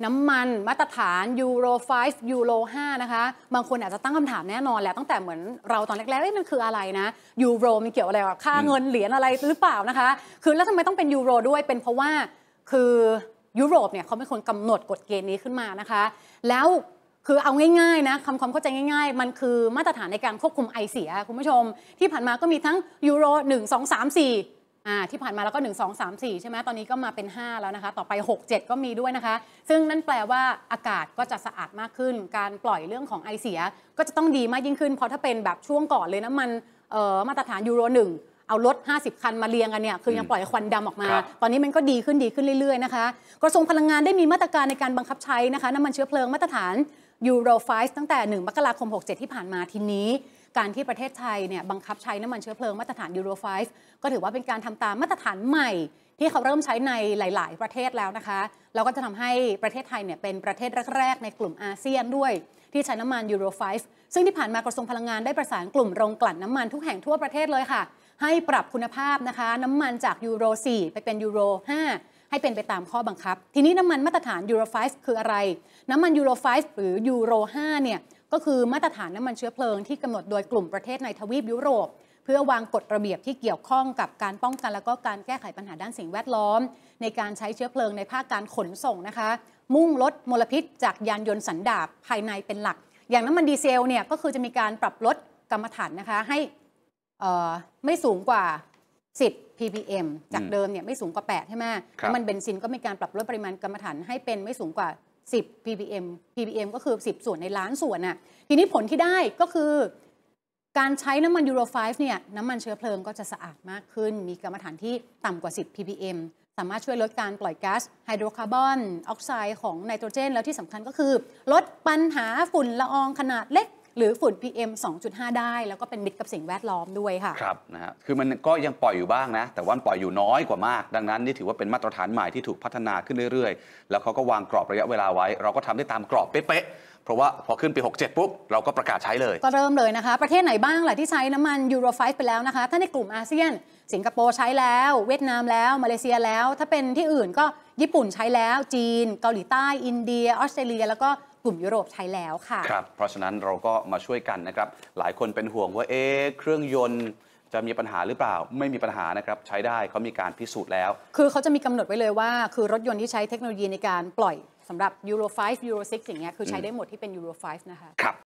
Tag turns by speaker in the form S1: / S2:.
S1: น้ำมันมาตรฐานยูโร5ยูโร5นะคะบางคนอาจจะตั้งคำถามแน่นอนแหละตั้งแต่เหมือนเราตอนแรกๆมันคืออะไรนะยูโรมันเกี่ยวอะไรกับค่าเงินเหรียญอะไรหรือเปล่านะคะคือแล้วทำไมต้องเป็นยูโรด้วยเป็นเพราะว่าคือยุโรปเนี่ยเขาเป็นคนกำหนดกฎเกณฑ์นี้ขึ้นมานะคะแล้วคือเอาง่ายๆนะความเข้าใจง่ายๆมันคือมาตรฐานในการควบคุมไอเสียคุณผู้ชมที่ผ่านมาก็มีทั้งยูโร1 2 3 4ที่ผ่านมาแล้วก็1 2 3 4ใช่ไหมตอนนี้ก็มาเป็น5แล้วนะคะต่อไป6 7ก็มีด้วยนะคะซึ่งนั่นแปลว่าอากาศก็จะสะอาดมากขึ้นการปล่อยเรื่องของไอเสียก็จะต้องดีมากยิ่งขึ้นเพราะถ้าเป็นแบบช่วงก่อนเลยนะมันมาตรฐานยูโร1เอารถ50 คันมาเรียงกันเนี่ยคือยังปล่อยควันดำออกมาตอนนี้มันก็ดีขึ้นเรื่อยๆนะคะกระทรวงพลังงานได้มีมาตรการในการบังคับใช้นะคะน้ำมันเชื้อเพลิงมาตรฐานยูโร5ตั้งแต่1 มกราคม 67ที่ผ่านมาทีนี้การที่ประเทศไทยเนี่ยบังคับใช้น้ำมันเชื้อเพลิงมาตรฐานยูโร5ก็ถือว่าเป็นการทำตามมาตรฐานใหม่ที่เขาเริ่มใช้ในหลายๆประเทศแล้วนะคะแล้วก็จะทำให้ประเทศไทยเนี่ยเป็นประเทศแรกๆในกลุ่มอาเซียนด้วยที่ใช้น้ำมันยูโร5ซึ่งที่ผ่านมากระทรวงพลังงานได้ประสานกลุ่มโรงกลั่นน้ำมันทุกแห่งทั่วประเทศเลยค่ะให้ปรับคุณภาพนะคะน้ำมันจากยูโร4ไปเป็นยูโร5ให้เป็นไปตามข้อบังคับทีนี้น้ำมันมาตรฐานยูโร5คืออะไรน้ำมันยูโร5หรือยูโร5เนี่ยก็คือมาตรฐานน้ำมันเชื้อเพลิงที่กำหนดโดยกลุ่มประเทศในทวีปยุโรปเพื่อวางกฎระเบียบที่เกี่ยวข้องกับการป้องกันและก็การแก้ไขปัญหาด้านสิ่งแวดล้อมในการใช้เชื้อเพลิงในภาคการขนส่งนะคะมุ่งลดมลพิษจากยานยนต์สันดาปภายในเป็นหลักอย่างน้ำมันดีเซลเนี่ยก็คือจะมีการปรับลดกรรมฐานนะคะให้ไม่สูงกว่า10 ppm จากเดิมเนี่ยไม่สูงกว่า8ใช่ไหมน้ำมันเบนซินก็มีการปรับลดปริมาณกรรมฐานให้เป็นไม่สูงกว่า10 ppm ก็คือ10ส่วนในล้านส่วนน่ะทีนี้ผลที่ได้ก็คือการใช้น้ำมันยูโร5เนี่ยน้ำมันเชื้อเพลิงก็จะสะอาดมากขึ้นมีกรรมฐานที่ต่ำกว่า10 ppm สามารถช่วยลดการปล่อยก๊าซไฮโดรคาร์บอนออกไซด์ของไนโตรเจนแล้วที่สำคัญก็คือลดปัญหาฝุ่นละอองขนาดเล็กหรือฝุ่น PM 2.5 ได้แล้วก็เป็นมิตรกับสิ่งแวดล้อมด้วยค่ะ
S2: ครับนะฮะคือมันก็ยังปล่อยอยู่บ้างนะแต่ว่าปล่อยอยู่น้อยกว่ามากดังนั้นนี่ถือว่าเป็นมาตรฐานใหม่ที่ถูกพัฒนาขึ้นเรื่อยๆแล้วเขาก็วางกรอบระยะเวลาไว้เราก็ทำได้ตามกรอบเป๊ะๆเพราะว่าพอขึ้นปี67ปุ๊บเราก็ประกาศใช้เลย
S1: ก็เริ่มเลยนะคะประเทศไหนบ้างแหละที่ใช้น้ำมันยูโร5ไปแล้วนะคะถ้าในกลุ่มอาเซียนสิงคโปร์ใช้แล้วเวียดนามแล้วมาเลเซียแล้วถ้าเป็นที่อื่นก็ญี่ปุ่นใช้แล้วจีนเกาหลีใต้อินเดียออสเตรเลียแล้วก็กลุ่มยุโรปใช้แล้วค่ะ
S2: ครับเพราะฉะนั้นเราก็มาช่วยกันนะครับหลายคนเป็นห่วงว่าเครื่องยนต์จะมีปัญหาหรือเปล่าไม่มีปัญหานะครับใช้ได้เขามีการพิสูจน์แล้ว
S1: คือเขาจะมีกำหนดไว้เลยว่าคือรถยนต์ที่ใช้เทคโนโลยีในการปล่อยสำหรับยูโร5ยูโร6อย่างเงี้ยคือใช้ได้หมดที่เป็นยูโร5นะคะ
S2: ครับ